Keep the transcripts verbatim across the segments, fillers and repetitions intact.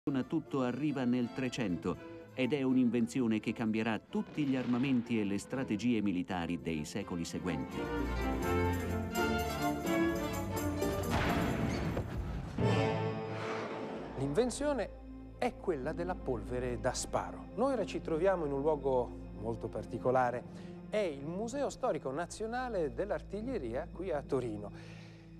Tutto arriva nel trecento ed è un'invenzione che cambierà tutti gli armamenti e le strategie militari dei secoli seguenti. L'invenzione è quella della polvere da sparo. Noi ora ci troviamo in un luogo molto particolare. È il Museo Storico Nazionale dell'Artiglieria qui a Torino.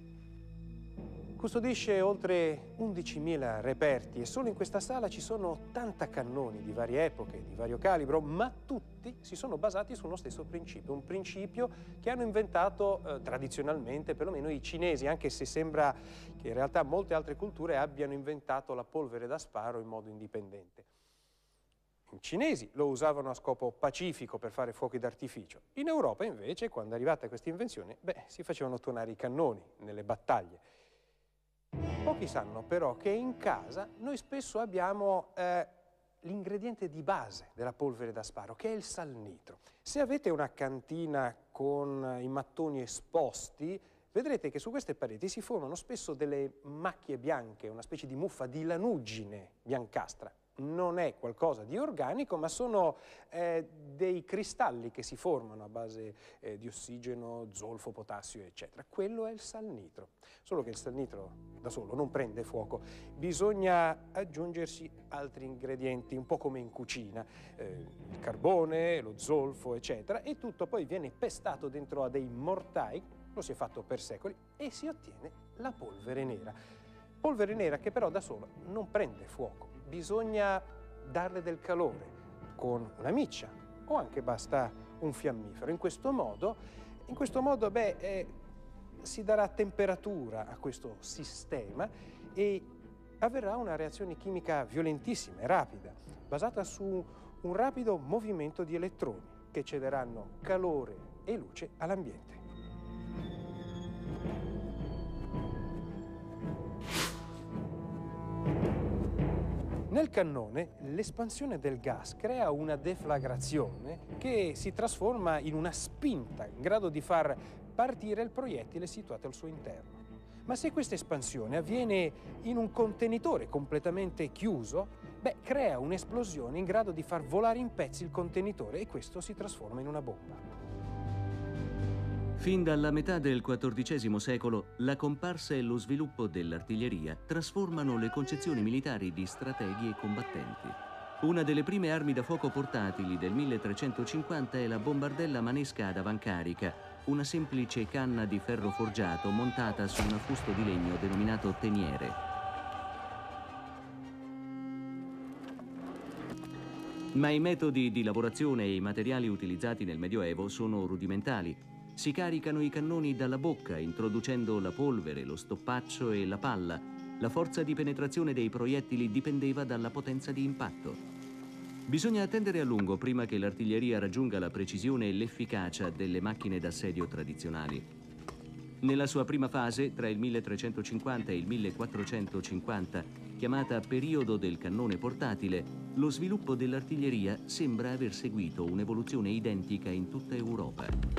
Custodisce oltre undicimila reperti e solo in questa sala ci sono ottanta cannoni di varie epoche, di vario calibro, ma tutti si sono basati sullo stesso principio, un principio che hanno inventato eh, tradizionalmente, perlomeno i cinesi, anche se sembra che in realtà molte altre culture abbiano inventato la polvere da sparo in modo indipendente. I cinesi lo usavano a scopo pacifico per fare fuochi d'artificio. In Europa invece, quando è arrivata questa invenzione, beh, si facevano tuonare i cannoni nelle battaglie. Pochi sanno però che in casa noi spesso abbiamo eh, l'ingrediente di base della polvere da sparo, che è il salnitro. Se avete una cantina con i mattoni esposti, vedrete che su queste pareti si formano spesso delle macchie bianche, una specie di muffa di lanuggine biancastra. Non è qualcosa di organico, ma sono eh, dei cristalli che si formano a base eh, di ossigeno, zolfo, potassio, eccetera. Quello è il salnitro. Solo che il salnitro da solo non prende fuoco. Bisogna aggiungersi altri ingredienti, un po' come in cucina. Eh, il carbone, lo zolfo, eccetera. E tutto poi viene pestato dentro a dei mortai, lo si è fatto per secoli, e si ottiene la polvere nera. Polvere nera che però da sola non prende fuoco. Bisogna darle del calore con una miccia o anche basta un fiammifero. In questo modo, in questo modo beh, eh, si darà temperatura a questo sistema e avverrà una reazione chimica violentissima e rapida, basata su un rapido movimento di elettroni che cederanno calore e luce all'ambiente. Nel cannone l'espansione del gas crea una deflagrazione che si trasforma in una spinta in grado di far partire il proiettile situato al suo interno. Ma se questa espansione avviene in un contenitore completamente chiuso, beh, crea un'esplosione in grado di far volare in pezzi il contenitore e questo si trasforma in una bomba. Fin dalla metà del quattordicesimo secolo, la comparsa e lo sviluppo dell'artiglieria trasformano le concezioni militari di strateghi e combattenti. Una delle prime armi da fuoco portatili del milletrecentocinquanta è la bombardella manesca ad avancarica, una semplice canna di ferro forgiato montata su un affusto di legno denominato teniere. Ma i metodi di lavorazione e i materiali utilizzati nel Medioevo sono rudimentali. Si caricano i cannoni dalla bocca, introducendo la polvere, lo stoppaccio e la palla. La forza di penetrazione dei proiettili dipendeva dalla potenza di impatto. Bisogna attendere a lungo prima che l'artiglieria raggiunga la precisione e l'efficacia delle macchine d'assedio tradizionali. Nella sua prima fase, tra il milletrecentocinquanta e il millequattrocentocinquanta, chiamata periodo del cannone portatile, lo sviluppo dell'artiglieria sembra aver seguito un'evoluzione identica in tutta Europa.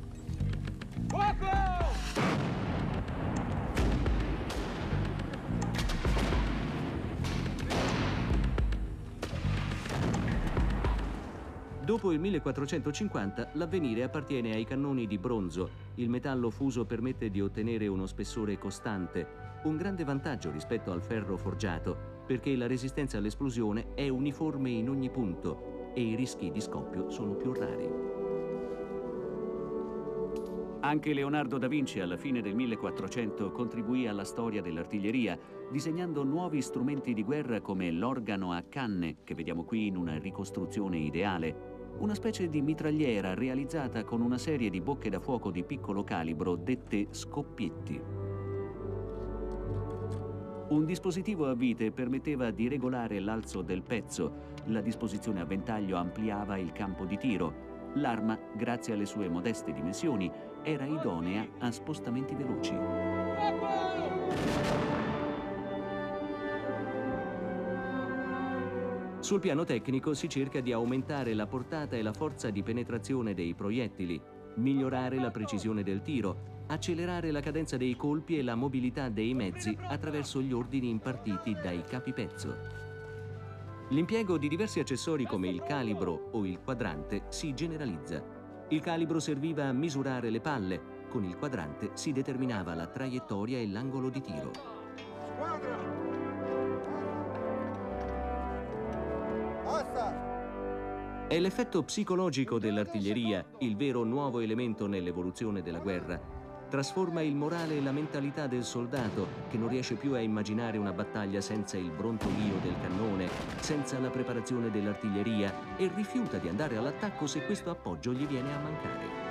Dopo il millequattrocentocinquanta l'avvenire appartiene ai cannoni di bronzo. Il metallo fuso permette di ottenere uno spessore costante, un grande vantaggio rispetto al ferro forgiato, perché la resistenza all'esplosione è uniforme in ogni punto e i rischi di scoppio sono più rari. Anche Leonardo da Vinci alla fine del millequattrocento contribuì alla storia dell'artiglieria, disegnando nuovi strumenti di guerra come l'organo a canne, che vediamo qui in una ricostruzione ideale, una specie di mitragliera realizzata con una serie di bocche da fuoco di piccolo calibro dette scoppietti. Un dispositivo a vite permetteva di regolare l'alzo del pezzo, la disposizione a ventaglio ampliava il campo di tiro. L'arma, grazie alle sue modeste dimensioni, era idonea a spostamenti veloci. Sul piano tecnico si cerca di aumentare la portata e la forza di penetrazione dei proiettili, migliorare la precisione del tiro, accelerare la cadenza dei colpi e la mobilità dei mezzi attraverso gli ordini impartiti dai capipezzo. L'impiego di diversi accessori come il calibro o il quadrante si generalizza. Il calibro serviva a misurare le palle, con il quadrante si determinava la traiettoria e l'angolo di tiro. È l'effetto psicologico dell'artiglieria, il vero nuovo elemento nell'evoluzione della guerra. Trasforma il morale e la mentalità del soldato, che non riesce più a immaginare una battaglia senza il brontolio del cannone, senza la preparazione dell'artiglieria, e rifiuta di andare all'attacco se questo appoggio gli viene a mancare.